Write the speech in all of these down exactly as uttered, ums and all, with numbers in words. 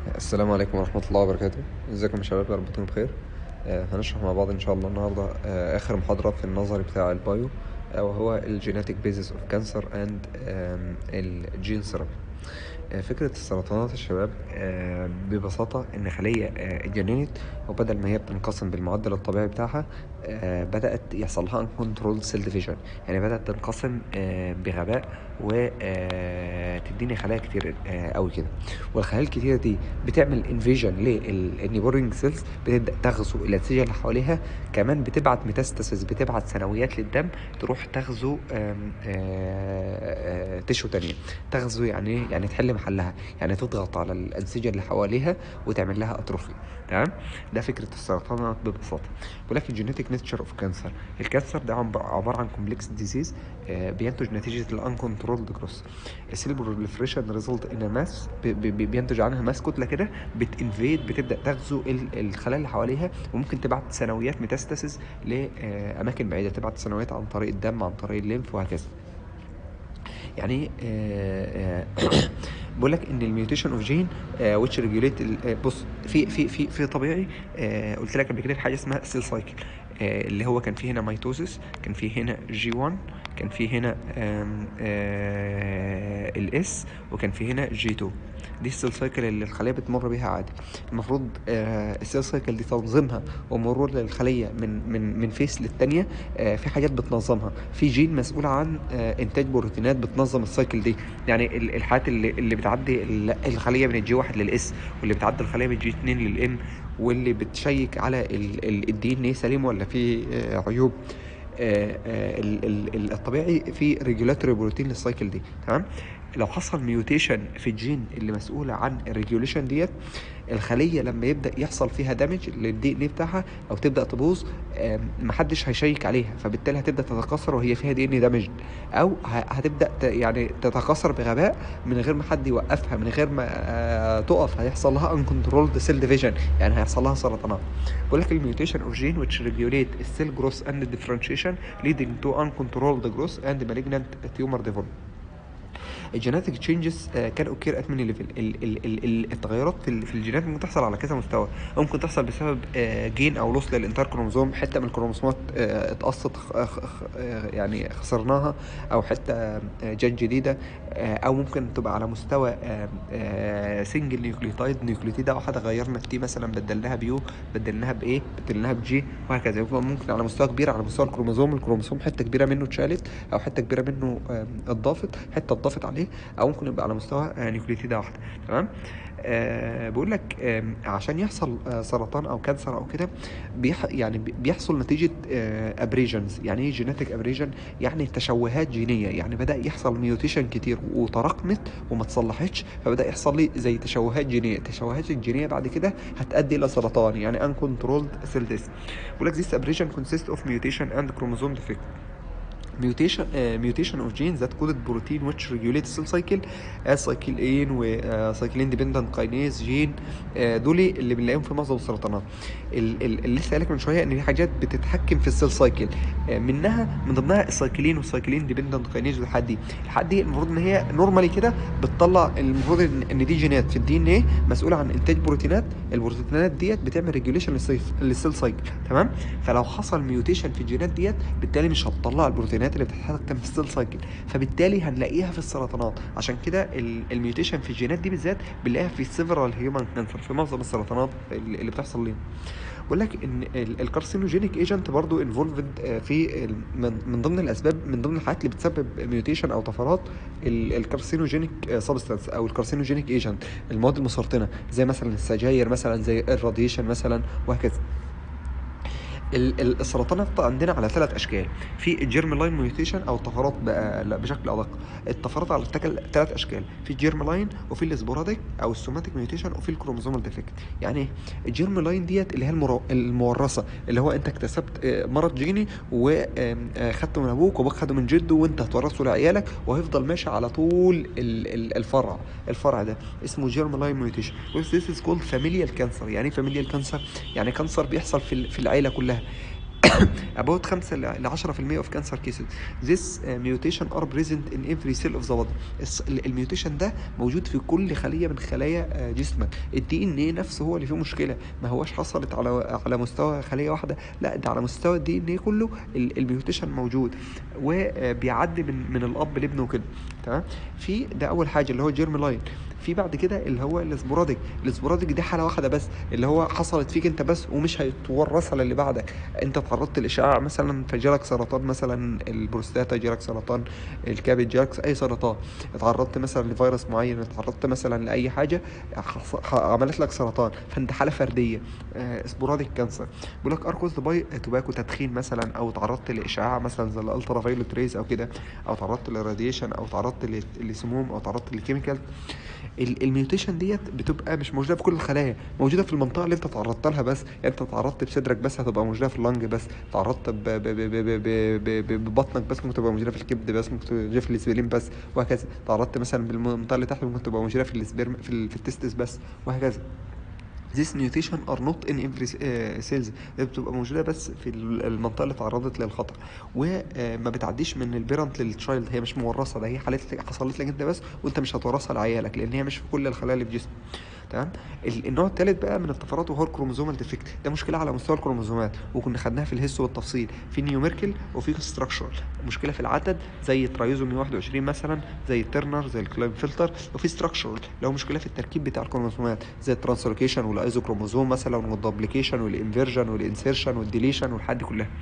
السلام عليكم ورحمة الله وبركاته. ازيكم يا شباب، يا رب تكونوا بخير. آه هنشرح مع بعض ان شاء الله النهاردة آه اخر محاضرة في النظري بتاع البايو، آه وهو الجينيتك بيزيس اوف كانسر اند الجين ثيرابي. فكرة السرطانات يا شباب آه، ببساطة إن خلية آه، اتجننت، وبدل ما هي بتنقسم بالمعدل الطبيعي بتاعها آه، بدأت يحصل لها uncontrolled cell division. يعني بدأت تنقسم آه، بغباء وتديني خلايا كتير آه، قوي كده. والخلايا الكتيرة دي بتعمل انفيجن للنيبورنج سيلز، بتبدأ تغزو الأنسجة اللي حواليها. كمان بتبعت ميتاستاسيس، بتبعت ثانويات للدم تروح تغزو آم، آه، آه، تشو تانية. تغزو يعني ايه؟ يعني تحل محلها، يعني تضغط على الأنسجة اللي حواليها وتعمل لها أتروفي. تمام. ده فكرة السرطانات ببساطة. ولكن جينيتك نيتشر اوف كانسر، الكانسر ده عب- عبارة عن كومبلكس ديزيز بينتج نتيجة الانكونترولد جروث. السيل بروليفريشن ريزلت ان ماس، بينتج عنها ماس، كتلة كده بتنفيد، بتبدأ تغزو ال- الخلايا اللي حواليها، وممكن تبعت ثانويات ميتاستاسيس لأماكن بعيدة، تبعت ثانويات عن طريق الدم، عن طريق الليمف، وهكذا. يعني آه، آه، بقول لك ان الميوتيشن اوف جين ويتش ريجوليت. بص، في في في في طبيعي. آه، قلت لك قبل كده في حاجه اسمها سيل سايكل، اللي هو كان فيه هنا ميتوزيس، كان فيه هنا جي واحد، كان فيه هنا الاس، وكان فيه هنا جي اتنين. دي السيل سايكل اللي الخليه بتمر بيها عادي. المفروض آه، السيل سايكل دي تنظيمها ومرور للخليه من من من فيس للتانيه. آه، في حاجات بتنظمها، في جين مسؤول عن آه، انتاج بروتينات بتنظم السايكل دي. يعني ال- الحاجات اللي, اللي بتعدي ال- الخليه من الجي واحد للاس، واللي بتعدي الخليه من الجي اتنين للان، واللي بتشيك على الدي ان ايه سليم ولا في آه، عيوب. آه، آه، ال- ال- ال- الطبيعي في ريجولاتوري بروتين للسايكل دي. تمام. لو حصل ميوتيشن في الجين اللي مسؤولة عن الريجوليشن ديت، الخلية لما يبدأ يحصل فيها دامج للدي ان ايه بتاعها او تبدأ تبوظ، آم، محدش هيشيك عليها، فبالتالي هتبدأ تتكاثر وهي فيها دي ان دامج، او ه- هتبدأ ت- يعني تتكاثر بغباء من غير ما حد يوقفها، من غير ما آه، تقف. هيحصل لها uncontrolled cell division، يعني هيحصل لها سرطانات. بقول لك الميوتيشن اوف جين which regulate السيل جروث and differentiation leading to uncontrolled growth and malignant tumor development. الجيناتيك تشينجز كان اوكير ات ماني ليفل. التغيرات في ال- في الجينات ممكن تحصل على كذا مستوى. ممكن تحصل بسبب جين او لوس للانتر كروموزوم، حته من الكروموسومات آه، اتقصت، خ- خ- خ- آه، يعني خسرناها، او حته آه، جت جديده. آه، او ممكن تبقى على مستوى سنجل نيوكليوتايد، نيوكليوتيده واحده غيرنا التي مثلا، بدلناها بيو، بدلناها بايه، بدلناها بجي، وهكذا. يبقى ممكن على مستوى كبير، على مستوى الكروموزوم، الكروموسوم حته كبيره منه اتشالت، او حته كبيره منه آم، اتضافت، حته اتضافت عليه، او ممكن يبقى على مستوى آه، نيوكليتيده واحده. تمام. آه بقول لك آه عشان يحصل آه سرطان او كانسر او كده، بيح يعني بي- بيحصل نتيجه آه ابريجنز. يعني ايه جينيتك ابريجن؟ يعني تشوهات جينيه، يعني بدا يحصل ميوتيشن كتير وتراكمت وما تصلحتش، فبدا يحصل لي زي تشوهات جينيه. التشوهات الجينيه بعد كده هتؤدي الى سرطان، يعني uncontrolled cell death. بقول لك this aberration consists of mutation and chromosome defect. mutation uh, mutation of genes that coded protein which regulate cell cycle as cyclin و uh, cyclin dependent kinase gene. uh, دول اللي بنلاقيهم في معظم السرطانات. ال- ال- اللي لسه قايلك من شويه ان في حاجات بتتحكم في السيل سايكل، uh, منها من ضمنها السايكلين والسايكلين ديبندنت كاينيز. والحاجات دي، الحاجات دي المفروض ان هي نورمالي كده بتطلع، المفروض ان إن دي جينات في الدي ان ايه مسؤوله عن انتاج بروتينات. البروتينات ديت بتعمل ريجوليشن للسيل سايكل. تمام. فلو حصل ميوتيشن في الجينات ديت، بالتالي مش هتطلع البروتينات اللي بتتحكم في السيل سايكل، فبالتالي هنلاقيها في السرطانات. عشان كده ال- الميوتيشن في الجينات دي بالذات بنلاقيها في سيفرال هيومن كانسر، في معظم السرطانات اللي اللي بتحصل لنا. بقول لك ان الكارسينوجينيك ايجنت برضو انفولفد في ال- من من ضمن الاسباب، من ضمن الحاجات اللي بتسبب ميوتيشن او طفرات، الكارسينوجينيك سبستانس او الكارسينوجينيك ايجنت، المواد المسرطنه، زي مثلا السجاير، مثلا زي الراديشن مثلا، وهكذا. ال- ال- السرطانات عندنا على ثلاث اشكال. في الجيرم لاين ميوتيشن او الطفرات بقى، لا بشكل ادق. الطفرات على ثلاث اشكال: في الجيرم لاين، وفي الاسبوراديك او السوماتيك ميوتيشن، وفي الكروموزومال ديفكت. يعني ايه الجيرم لاين ديت؟ اللي هي المرو... المورثه، اللي هو انت اكتسبت آه، مرض جيني وخدته من ابوك، وابوك خده من جده، وانت هتورثه لعيالك، وهيفضل ماشي على طول ال- ال- الفرع. الفرع ده اسمه جيرم لاين ميوتيشن. This is called familial cancer. يعني ايه familial cancer؟ يعني كانسر بيحصل في ال- في العيله كلها. about خمسة ل عشرة في المية of cancer cases this uh, mutation are present in every cell of the body. الميوتيشن ده موجود في كل خليه من خلايا جسمك. الدي ان ايه نفسه هو اللي فيه مشكله، ما هوش حصلت على على مستوى خليه واحده، لا ده على مستوى الدي ان ايه كله الميوتيشن موجود، وبيعدي من من الاب لابنه كده. تمام. في ده اول حاجه اللي هو جيرم لاين. في بعد كده اللي هو الاسبوراديك. الاسبوراديك دي حاله واحده بس، اللي هو حصلت فيك انت بس ومش هيتورثها للي بعدك. انت تعرضت للاشعاع مثلا فجالك سرطان مثلا البروستاتا، جالك سرطان الكبد، جالك اي سرطان، اتعرضت مثلا لفيروس معين، اتعرضت مثلا لاي حاجه عملت لك سرطان، فانت حاله فرديه اسبوراديك كانسر. بيقول لك اركوز باي توباكو، تدخين مثلا، او تعرضت لاشعاع مثلا زي الالترا فايولت ريز او كده، او تعرضت للراديشن، او تعرضت لسموم، او تعرضت لكيميكال. الميوتيشن ديت بتبقى مش موجوده في كل الخلايا، موجوده في المنطقه اللي انت تعرضت لها بس. يعني انت تعرضت بصدرك بس هتبقى موجوده في اللنج بس، تعرضت ببطنك بس ممكن تبقى موجوده في الكبد بس، ممكن تبقى موجوده في الاسبلين بس، وهكذا. تعرضت مثلا بالمنطقه اللي تحت ممكن تبقى موجوده في السبرم في, ال... في التستس بس، وهكذا. This mutation are not in every cells، بتبقى موجودة بس في المنطقة اللي تعرضت للخطر، وما بتعديش من البيرنت للتشايلد. هي مش مورثة، ده هي حالت حصلت لك انت بس، وانت مش هتورثها لعيالك لان هي مش في كل الخلايا اللي في جسمك. تمام. النوع الثالث بقى من الطفرات وهو الكروموزومال ديفكت. ده مشكله على مستوى الكروموزومات، وكنا خدناها في الهيستو والتفصيل، في نيوميركل وفي ستراكشرال. مشكله في العدد زي الترايزومي واحد وعشرين مثلا، زي الترنر، زي الكلاين فلتر. وفي ستراكشرال لو مشكله في التركيب بتاع الكروموزومات زي الترانسلوكيشن والايزوكروموزوم مثلا، والدوبليكيشن والانفيرجن والانسيرشن والديليشن والحاجات دي كلها.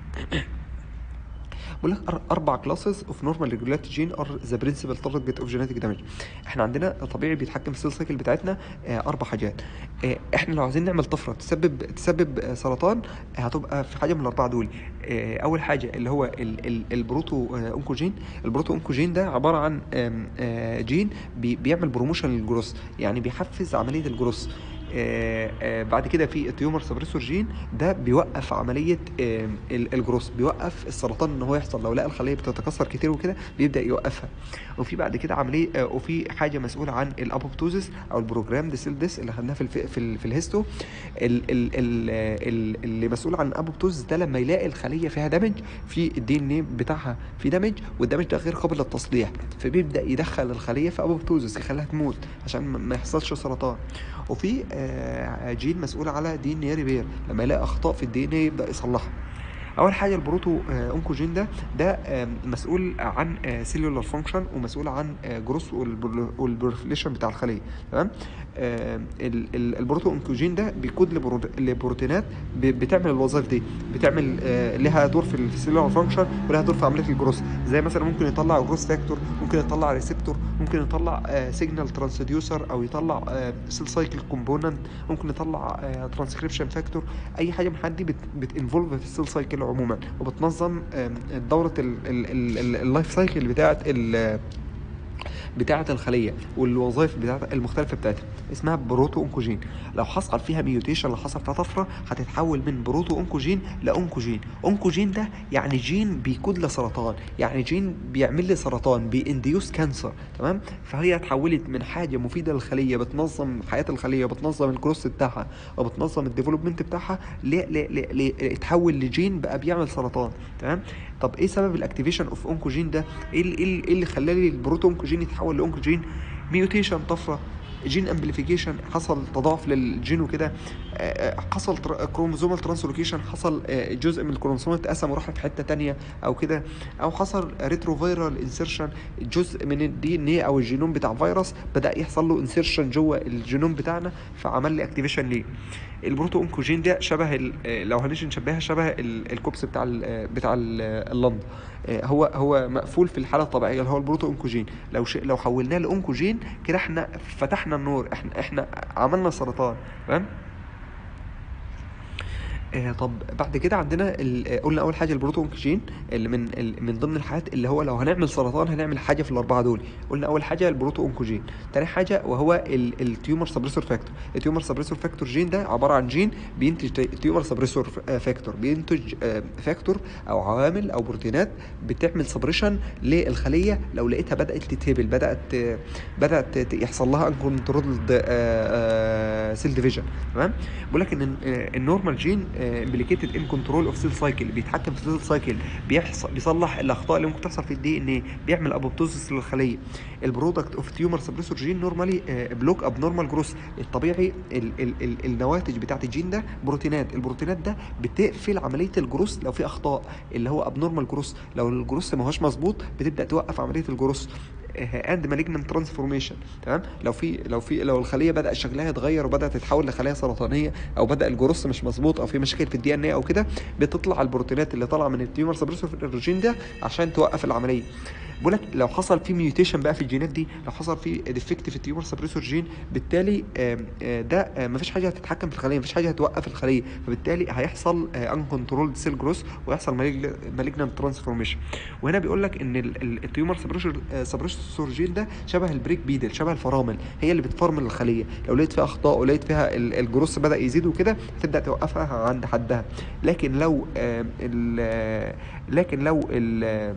بقول لك اربع كلاسز اوف نورمال ريجولاتوري جين ار ذا برنسبل تارجت اوف جينيتك دامج. احنا عندنا طبيعي بيتحكم في السيل سايكل بتاعتنا آه اربع حاجات. آه احنا لو عايزين نعمل طفره تسبب تسبب آه سرطان، آه هتبقى في حاجه من الاربعه دول. آه اول حاجه اللي هو ال ال البروتو آه اونكوجين. البروتو اونكوجين ده عباره عن آه آه جين بي بيعمل بروموشن للجروس، يعني بيحفز عمليه الجروس. آه آه بعد كده في التيومر سبريسور جين، ده بيوقف عمليه آه الجروس، بيوقف السرطان ان هو يحصل. لو لقى الخليه بتتكسر كتير وكده بيبدا يوقفها. وفي بعد كده عمليه آه وفي حاجه مسؤوله عن الابوبتوزيس او البروجرام دي سيل ديس اللي خدناها في الف... في, ال... في الهيستو. ال... ال... ال... اللي مسؤول عن الابوبتوزيس ده لما يلاقي الخليه فيها دامج في الدي ان ايه بتاعها في دامج، والدامج ده غير قابل للتصليح، فبيبدا يدخل الخليه في ابوبتوزيس يخليها تموت عشان ما يحصلش سرطان. وفي آه جين مسؤول على دي ان ايه ريبير، لما يلاقي اخطاء في الدي ان ايه يبدا يصلحها. اول حاجه البروتو آه اونكوجين ده ده آه مسؤول عن آه سيلولار فانكشن، ومسؤول عن آه جروس والبروفليشن بتاع الخليه. تمام. آه البروتو اونكوجين ده بيكود لبروتينات بتعمل الوظائف دي، بتعمل آه لها دور في السيلولار فانكشن ولها دور في عمليه الجروس. زي مثلا ممكن يطلع جروس فاكتور، ممكن يطلع ريسبتور، ممكن يطلع آه سيجنال ترانسديوسر، او يطلع آه سيل سايكل كومبوننت، ممكن يطلع آه ترانسكريبشن فاكتور. اي حاجه من الحاجات دي بتنفولف في السيل سايكل عموما، وبتنظم دوره اللايف سايكل بتاعه بتاعه الخليه والوظائف بتاعه المختلفه بتاعتها، اسمها بروتو اونكوجين. لو حصل فيها ميوتيشن، لو حصل فيها طفره، هتتحول من بروتو اونكوجين لاونكوجين. اونكوجين ده يعني جين بيكود لسرطان، يعني جين بيعمل لي سرطان، بينديوس كانسر. تمام. فهي اتحولت من حاجه مفيده للخليه بتنظم حياه الخليه وبتنظم الجروث بتاعها وبتنظم الديفلوبمنت بتاعها، اتحول لجين بقى بيعمل سرطان. تمام. طب ايه سبب الاكتيفيشن اوف اونكوجين ده؟ ايه اللي, اللي خلى لي البروتو اونكوجين يتحول لاونكوجين؟ ميوتيشن، طفره، جين امبليفيكيشن، حصل تضاعف للجين وكده، حصل كروموزومال ترانسلوكيشن، حصل جزء من الكروموسوم اتقسم وراح في حته تانية او كده، او حصل ريتروفيرال انسيرشن، جزء من الدي ان ايه او الجينوم بتاع فيروس بدا يحصل له انسيرشن جوه الجينوم بتاعنا، فعمل لي اكتيفيشن ليه. البروتو اونكوجين ده شبه لو هنيجي نشبهها شبه الكوبس بتاع ال بتاع اللند، هو هو مقفول في الحاله الطبيعيه اللي هو البروتو اونكوجين. لو ش... لو حولناه لاونكوجين كده احنا فتحنا النور، احنا احنا عملنا سرطان. فاهم؟ آه طب بعد كده عندنا قلنا اول حاجه البروتو اونكوجين اللي من من ضمن الحاجات اللي هو لو هنعمل سرطان هنعمل حاجه في الاربعه دول. قلنا اول حاجه البروتو اونكوجين، تاني حاجه وهو التيومر سبريسور فاكتور. التيومر سبريسور فاكتور جين ده عباره عن جين بينتج تيومر سبريسور فاكتور، بينتج فاكتور او عوامل او بروتينات بتعمل سبريشن للخليه لو لقيتها بدات تتهبل، بدات بدات يحصل لها انكنترول سيل ديفيجن. تمام. بيقول لك ان النورمال جين امبليكيتد ان كنترول اوف سيل سايكل، بيتحكم في السيل سايكل، بيحصل بيصلح الاخطاء اللي ممكن تحصل في الدي ان ايه، بيعمل ابوبتوزيس للخليه. البرودكت اوف تيومر سبريسور جين نورمالي بلوك اب نورمال جروث. الطبيعي ال ال ال النواتج بتاعت الجين ده بروتينات، البروتينات ده بتقفل عمليه الجروث لو في اخطاء، اللي هو اب نورمال جروث. لو الجروث ما هوش مظبوط بتبدا توقف عمليه الجروث. اند مالجنم ترانسفورميشن. تمام. لو في لو في لو الخليه بدا شكلها يتغير وبدات تتحول لخلايا سرطانيه، او بدا الجروث مش مظبوط، او في مشاكل في الدي ان ايه او كده، بتطلع البروتينات اللي طالعه من التيومر سبريسور جين ده عشان توقف العمليه. بقول لك لو حصل في ميوتيشن بقى في الجينات دي، لو حصل في ديفكت في التيومر سبريسور جين، بالتالي ده مفيش حاجه هتتحكم في الخليه، مفيش حاجه هتوقف الخليه، فبالتالي هيحصل ان كنترولد سيل جروث ويحصل مالجنم ترانسفورميشن. وهنا بيقول لك ان التيومر سبريسور جين ده شبه البريك بيدل، شبه الفرامل، هي اللي بتفرمل الخليه. لو لقيت فيها اخطاء ولقيت فيها الجروث بدا يزيد وكده، تبدا توقفها عند حدها. لكن لو لكن لو ال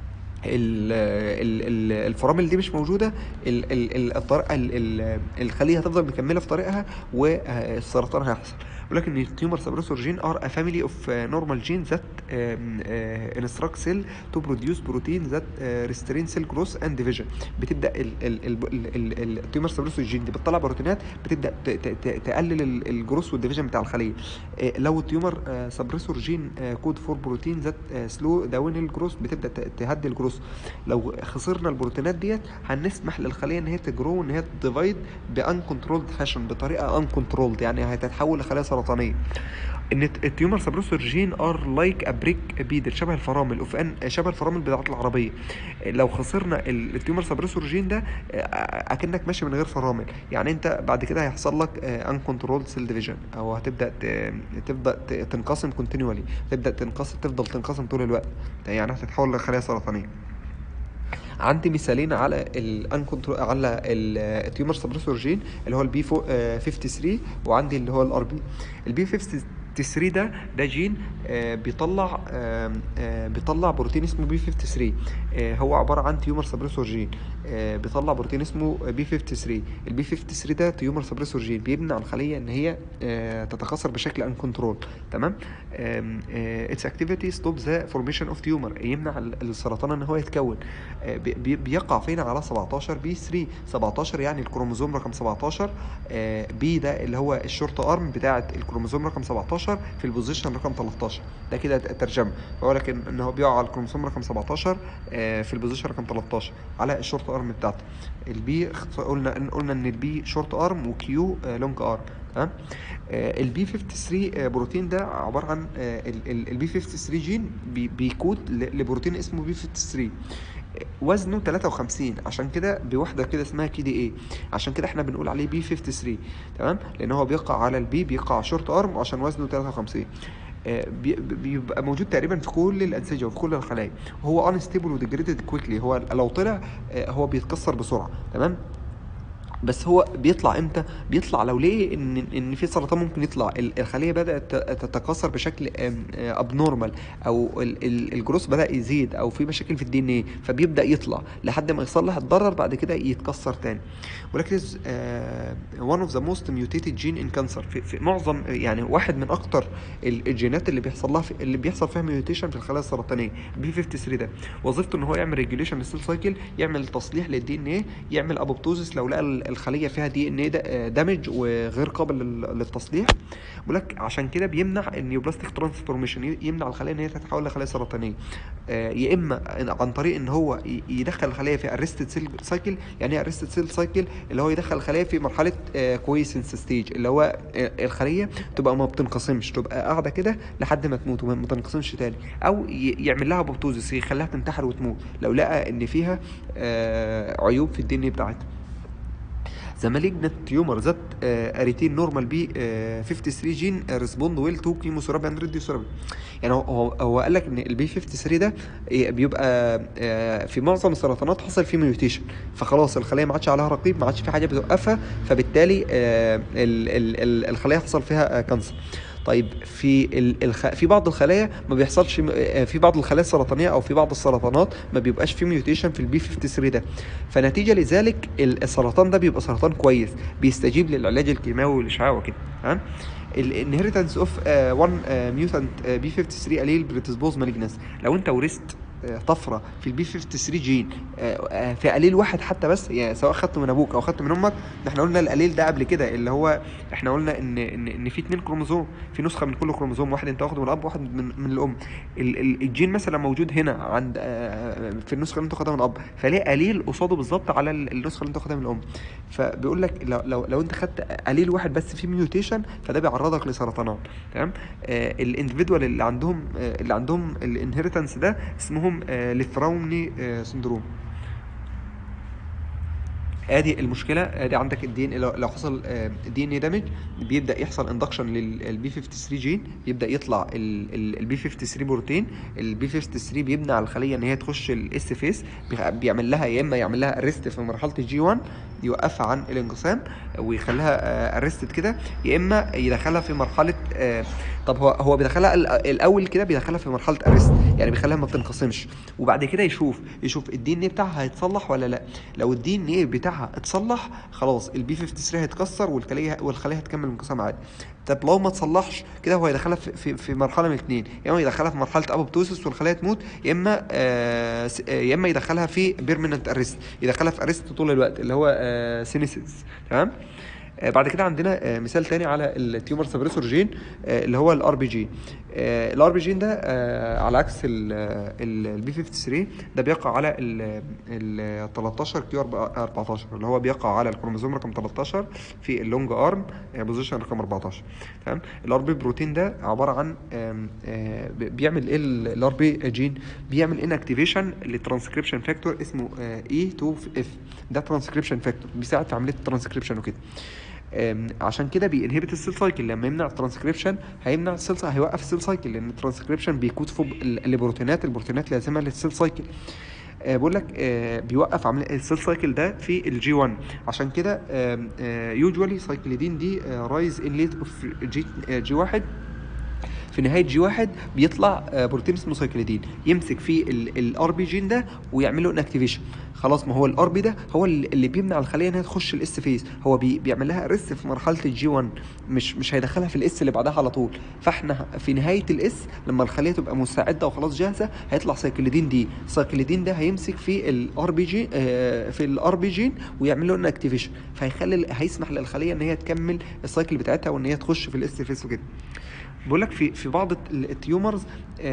الفرامل دي مش موجوده، الطريقه الخليه هتفضل مكمله في طريقها والسرطان هيحصل. ولكن التيومر سبريسور جين ار ا فاميلي اوف نورمال جين ذات انستراكت سيل تو بروديوس بروتين ذات ريسترين سيل جروث اند ديفيجن. بتبدا التيومر سبريسور جين دي بتطلع بروتينات بتبدا تقلل الجروث والديفيجن بتاع الخليه. لو التيومر سبريسور جين كود فور بروتين ذات سلو داون الجروث، بتبدا تهدي الجروث. لو خسرنا البروتينات ديت هنسمح للخليه ان هي تجرو، ان هي تديفايد بان كنترولد فاشن، بطريقه ان كنترولد، يعني هتتحول لخلايا سرطانيه. ان التيومر سبريسور جين ار لايك ا بريك بيدل، شبه الفرامل، وفي ان شبه الفرامل بتاعت العربيه. لو خسرنا التيومر سبريسور جين ده اكنك ماشي من غير فرامل، يعني انت بعد كده هيحصل لك ان كنترولد سيل ديفيجن، او هتبدا تبدا تنقسم كونتينيولي، تبدا تنقسم تفضل تنقسم طول الوقت، يعني هتتحول لخلايا سرطانيه. عندي مثالين على الانكنترول على التيومر سبريسور جين، اللي هو البي خمسة وخمسين، وعندي اللي هو الار بي. البي خمسة وخمسين ده ده جين بيطلع بيطلع بروتين اسمه بي خمسة وخمسين. هو عباره عن تيومر سبريسور جين بيطلع بروتين اسمه بي خمسة وخمسين. البي خمسة وخمسين ده تيومر سبريسور جين بيمنع الخليه ان هي تتكاثر بشكل ان كنترول. تمام. اتس اكتيفيتي ستوب ذا فورميشن اوف تيومر، يمنع السرطان ان هو يتكون. بيقع فينا على سبعتاشر بي ثلاثة، سبعتاشر يعني الكروموزوم رقم سبعتاشر، بي ده اللي هو الشورت ارم بتاعه الكروموزوم رقم سبعتاشر في البوزيشن رقم تلتاشر. ده كده الترجمه، بقول لك ان هو بيقع على الكروموزوم رقم سبعتاشر في البوزيشن رقم تلتاشر على الشورت ارم بتاعته. البي قلنا قلنا ان البي شورت ارم وكيو لونج ارم. تمام. البي خمسة وخمسين بروتين ده عباره عن البي خمسة وخمسين جين بيكود لبروتين اسمه بي خمسة وخمسين، وزنه تلاتة وخمسين، عشان كده بوحده كده اسمها كي دي اي، عشان كده احنا بنقول عليه بي خمسة وخمسين. تمام. لان هو بيقع على البي، بيقع شورت ارم، وعشان وزنه تلاتة وخمسين بيبقى موجود تقريبا في كل الانسجه وفي كل الخلايا، وهو انستيبل وديجريدد كويكلي، هو لو طلع هو بيتكسر بسرعه. تمام. بس هو بيطلع امتى؟ بيطلع لو لقي ان ان في سرطان ممكن يطلع، الخليه بدات تتكاثر بشكل ابنورمال، او الجروث بدا يزيد، او في مشاكل في الدي ان ايه، فبيبدا يطلع لحد ما يصلح الضرر، بعد كده يتكسر تاني. ولكن one of the most mutated gene in cancer، في, في معظم يعني واحد من اكتر الجينات اللي بيحصل لها اللي بيحصل فيها ميوتيشن في الخلايا السرطانيه، بي خمسة وخمسين ده وظيفته ان هو يعمل ريجوليشن للسيل سايكل، يعمل تصليح للدي ان ايه، يعمل ابوبتوزيس لو لقى الخليه فيها دي ان ايه دامج وغير قابل للتصليح. بقول لك عشان كده بيمنع النيوبلاستيك ترانسفورميشن، يمنع الخليه ان هي تتحول لخلايا سرطانيه، يا اما عن طريق ان هو يدخل الخليه في ارستد سيل سايكل. يعني ايه ارستد سيل سايكل؟ اللي هو يدخل الخليه في مرحله كويسنس ستيج، اللي هو الخليه تبقى ما بتنقسمش، تبقى قاعده كده لحد ما تموت وما تنقسمش تاني، او يعمل لها ابوبتوزيس، يخليها تنتحر وتموت لو لقى ان فيها عيوب في الدي ان ايه بتاعتها. The malignant tumor that uh, retain normal B خمسة وخمسين gene respond well to chemotherapy and radiotherapy. يعني هو هو قال لك ان البي خمسة وخمسين ده بيبقى في معظم السرطانات حصل فيه ميوتيشن، فخلاص الخليه ما عادش عليها رقيب، ما عادش في حاجه بتوقفها، فبالتالي الخليه حصل فيها كانسر. طيب في ال- الخ... في بعض الخلايا ما بيحصلش م- آه، في بعض الخلايا السرطانيه او في بعض السرطانات ما بيبقاش فيه ميوتيشن في البي خمسة وخمسين ده، فنتيجه لذلك ال- السرطان ده بيبقى سرطان كويس بيستجيب للعلاج الكيماوي والاشعاعي وكده. تمام. الانهيرتنس اوف واحد ميوتانت بي خمسة وخمسين اليل بريدسبوز مالجنس، لو انت ورثت آه، طفره في البي خمسة وخمسين جين آه، آه، في قليل واحد حتى بس، يعني سواء خدته من ابوك او خدته من امك. احنا قلنا القليل ده قبل كده اللي هو احنا قلنا ان ان ان في اتنين كروموزوم، في نسخه من كل كروموزوم، واحد انت واخده من الاب وواحد من, من الام. ال- ال- الجين مثلا موجود هنا عند آه، في النسخه اللي انت واخدها من الاب، فليه قليل قصاده بالظبط على ال- النسخه اللي انت واخدها من الام. فبيقول لك لو لو, لو انت خدت قليل واحد بس فيه ميوتيشن فده بيعرضك لسرطانات. تمام. آه الاندفيدوال اللي عندهم آه اللي عندهم الانهيرتنس ده اسمهم آه ليثراومني آه سندروم. ادي المشكله، ادي عندك الدي ان لو لو حصل دي ان اي دامج بيبدا يحصل اندكشن للبي خمسة وخمسين جين، يبدا يطلع البي خمسة وخمسين بروتين. البي خمسة وخمسين بيمنع الخليه ان هي تخش الاس فيس، بيعمل لها يا اما يعمل لها ارست في مرحله الجي واحد يوقفها عن الانقسام ويخليها ارستد كده، يا اما يدخلها في مرحله آه، طب هو هو بيدخلها ال- الاول كده بيدخلها في مرحله ارست، يعني بيخليها ما بتنقسمش، وبعد كده يشوف يشوف الدي ان اي بتاعها هيتصلح ولا لا. لو الدي ان ايه بتاعها اتصلح خلاص البي خمسة وخمسين هيتكسر والخليه والخليه هتكمل انقسام عادي. طب لو ما اتصلحش كده هو هيدخلها في, في, في مرحله من الاثنين، يا اما يدخلها في مرحله ابوبتوسيس والخليه تموت، يا اما آه س- آه، يا اما يدخلها في بيرمننت ارست، يدخلها في ارست طول الوقت اللي هو آه سينيسيس. تمام. آه، بعد كده عندنا آه، مثال تاني على التيومر سبريسور جين آه، اللي هو الار بي جين. الار بي جين ده آه، على عكس البي خمسة وخمسين ده بيقع على ال تلتاشر كيو اربعتاشر اللي هو بيقع على الكروموسوم رقم تلتاشر في اللونج ارم بوزيشن رقم اربعتاشر. تمام. الار بي بروتين ده عباره عن آم، آه، بيعمل ايه الار بي جين؟ بيعمل ان اكتيفيشن للترانسكريبشن فاكتور اسمه اي اتنين اف، ده ترانسكريبشن فاكتور بيساعد في عمليه الترانسكريبشن وكده. أم، عشان كده بينهبت السيل سايكل، لما يمنع الترانسكريبشن هيمنع السيل سايكل، هيوقف السيل سايكل، لان الترانسكريبشن بيكود فوق ال- البروتينات البروتينات لازمه للسيل سايكل. أه بقول لك أه بيوقف عمليه السيل سايكل ده في الجي واحد. عشان كده يوجوالي سايكليدين دي رايز ان ليت اوف جي جي واحد، في نهايه جي واحد بيطلع آه، بروتين اسمه سايكليدين يمسك فيه الار بي جين ده ويعمل له انكتيفيشن. خلاص ما هو الار بي ده هو اللي اللي بيمنع الخليه انها تخش الاس فيز، هو بي بيعمل لها ارست في مرحله الجي واحد، مش مش هيدخلها في الاس اللي بعدها على طول. فاحنا في نهايه الاس لما الخليه تبقى مستعده وخلاص جاهزه هيطلع سايكليدين دي، سايكليدين ده هيمسك في الار بي جي في الار بي جين ويعمل له انكتيفيشن، فهيخلي هيسمح للخليه ان هي تكمل السايكل بتاعتها وان هي تخش في الاس فيز وكده. بقول لك في في بعض التيومرز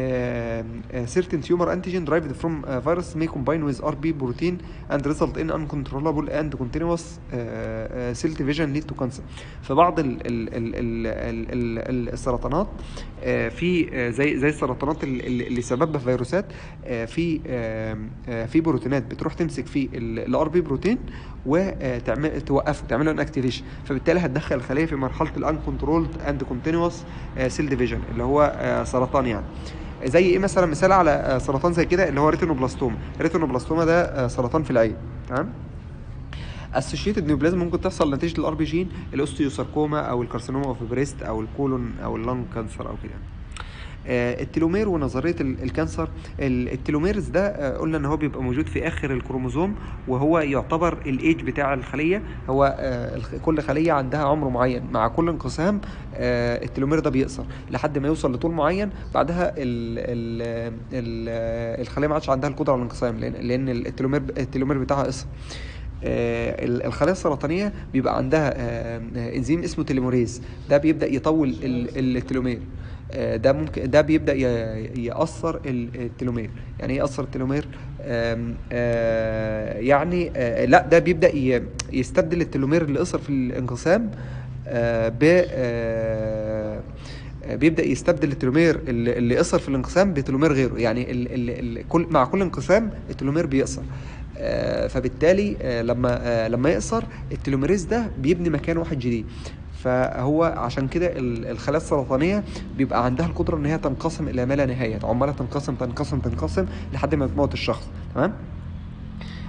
certain tumor antigen derived from uh, virus may combine with ار بي protein and result in uncontrollable and continuous uh, uh, cell division lead to cancer. في بعض ال ال ال ال ال ال السرطانات آه، في آه، زي زي السرطانات ال- ال- اللي سببها فيروسات آه، في آه، آه، في بروتينات بتروح تمسك في الار بي بروتين وتعمل توقفه تعمل له ان اكتيفيشن، فبالتالي هتدخل الخليه في مرحله الان كنترولد اند كونتينوس سيل ديفيجن اللي هو آه، سرطان يعني. زي ايه مثلا؟ مثال على آه، سرطان زي كده اللي هو ريتينوبلاستوما. ريتينوبلاستوما ده آه، سرطان في العين. تمام. اسوشيتد نيوبلازم ممكن تحصل نتيجه الار بي جين، الاوستيوساركوما او الكارسينوما اوف بريست او الكولون او اللنج كانسر او كده. آه، التلومير ونظريه ال- الكانسر. ال- التلوميرز ده آه، قلنا ان هو بيبقى موجود في اخر الكروموزوم، وهو يعتبر الايج بتاع الخليه. هو آه، الخ- كل خليه عندها عمر معين، مع كل انقسام آه، التلومير ده بيقصر لحد ما يوصل لطول معين، بعدها ال ال ال الخليه ما عادش عندها القدره على الانقسام، لان لان التلومير التلومير بتاعها قصر. آه، ال- الخلايا السرطانيه بيبقى عندها آه، آه، انزيم اسمه تيلوميريز، ده بيبدا يطول ال- التلومير. آه، ده ممكن ده بيبدا ي- ياثر ال- التلومير. يعني ايه ياثر التلومير؟ آم، آه، يعني آه، لا ده بيبدا ي- يستبدل التلومير اللي قصر في الانقسام آه، ب آه، آه، بيبدا يستبدل التلومير اللي اللي قصر في الانقسام بتلومير غيره، يعني ال ال ال كل مع كل انقسام التلومير بيقصر. آه، فبالتالي آه، لما آه، لما يقصر التلوميريز ده بيبني مكان واحد جديد. فهو عشان كده ال- الخلايا السرطانيه بيبقى عندها القدره ان هي تنقسم الى ما لا نهايه، عماله تنقسم تنقسم تنقسم لحد ما تموت الشخص. تمام.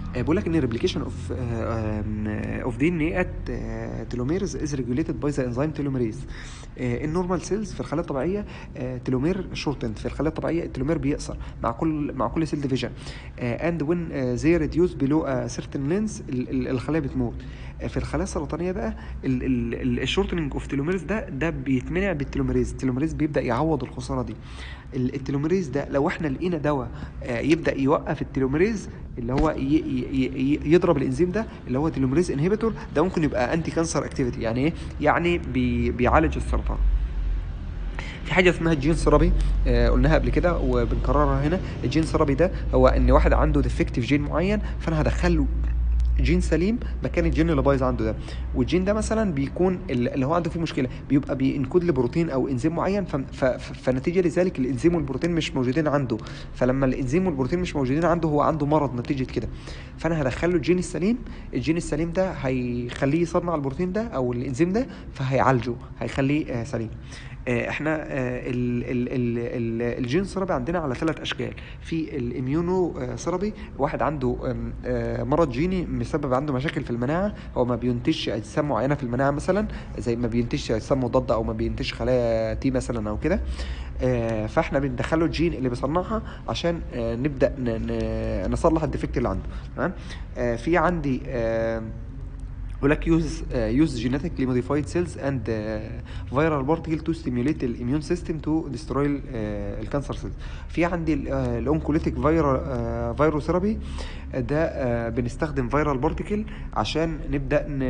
بيقول لك ان replication of uh, of دي ان ايه at uh, telomeres is regulated by the enzyme telomerase. النورمال سيلز في الخلايا الطبيعيه تيلومير شورتند، في الخلايا الطبيعيه التيلومير بيقصر مع كل مع كل سيل ديفيجن، اند وين زي ريديوس بلو سيرتن لينز الخلايا بتموت. في الخلايا السرطانيه بقى الشورتنج اوف تيلوميرز ده ده بيتمنع بالتيلوميريز. التيلوميريز بيبدا يعوض الخساره دي. التيلوميريز ده لو احنا لقينا دواء يبدا يوقف التيلوميريز اللي هو يضرب الانزيم ده اللي هو تيلوميريز انهبيتور، ده ممكن يبقى انتي كانسر اكتيفيتي. يعني ايه؟ يعني بي بيعالج السرطان. في حاجه اسمها الجين ثيرابي، آه قلناها قبل كده وبنكررها هنا. الجين ثيرابي ده هو ان واحد عنده ديفكتيف جين معين، فانا هدخله جين سليم مكان الجين اللي بايظ عنده ده. والجين ده مثلا بيكون اللي هو عنده فيه مشكله بيبقى بينكود لبروتين او انزيم معين، فنتيجه لذلك الانزيم والبروتين مش موجودين عنده. فلما الانزيم والبروتين مش موجودين عنده هو عنده مرض نتيجه كده. فانا هدخله الجين السليم، الجين السليم ده هيخليه يصنع البروتين ده او الانزيم ده، فهيعالجه هيخليه سليم. احنا ال ال ال ال الجين ثيرابي عندنا على ثلاث اشكال. في الاميونو ثيرابي، واحد عنده مرض جيني مسبب عنده مشاكل في المناعه، هو ما بينتجش اجسام معينه في المناعه مثلا، زي ما بينتجش اجسام مضاده او ما بينتجش خلايا تي مثلا او كده، فاحنا بندخله الجين اللي بيصنعها عشان نبدا نصلح الديفكت اللي عنده. تمام. في عندي بيقول لك use uh, use genetically modified cells and uh, viral particle to stimulate the immune system to destroy الكانسر uh, cells. في عندي الأونكوليتيك فيروس ثيرابي، ده uh, بنستخدم فيرال بارتيكل عشان نبدأ ن,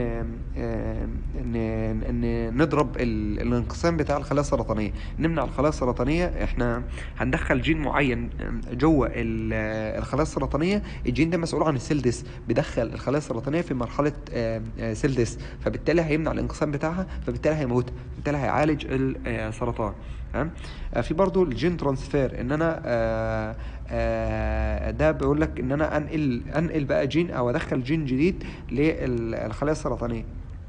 ن, ن, نضرب الانقسام بتاع الخلايا السرطانية، نمنع الخلايا السرطانية. احنا هندخل جين معين جوه الخلايا السرطانية، الجين ده مسؤول عن السيل ديس، بيدخل الخلايا السرطانية في مرحلة uh, سيل ديس، فبالتالي هيمنع الانقسام بتاعها، فبالتالي هيموتها، بالتالي هيعالج السرطان. تمام. في برضو الجين ترانسفير، ان انا آآ آآ ده بيقول لك ان انا انقل انقل بقى جين او ادخل جين جديد للخلايا السرطانيه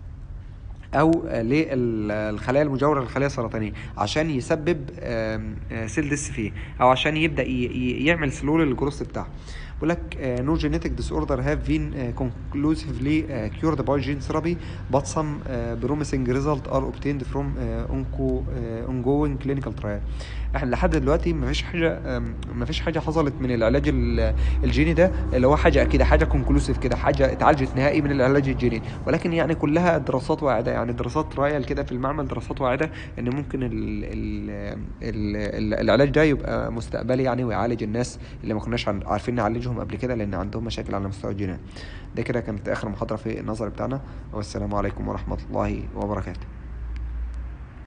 او للخلايا المجاوره للخلايا السرطانيه عشان يسبب سيل ديس فيه، او عشان يبدا يعمل سلول الجروث بتاعه. بيقول لك uh, no genetic disorder have been uh, conclusively uh, cured by gene therapy, but some uh, promising results are obtained from uh, onco, uh, ongoing clinical trial. احنا لحد دلوقتي ما فيش حاجه ما فيش حاجه حصلت من العلاج الجيني ده اللي هو حاجه كده حاجه كونكلوسيف كده حاجه اتعالجت نهائي من العلاج الجيني، ولكن يعني كلها دراسات واعده، يعني دراسات رايل كده في المعمل، دراسات واعده ان ممكن ال ال ال العلاج ده يبقى مستقبلي يعني، ويعالج الناس اللي ما كناش عارفين نعالجهم قبل كده لان عندهم مشاكل على مستوى الجينات. ده كده كانت اخر محاضره في النظري بتاعنا، والسلام عليكم ورحمه الله وبركاته.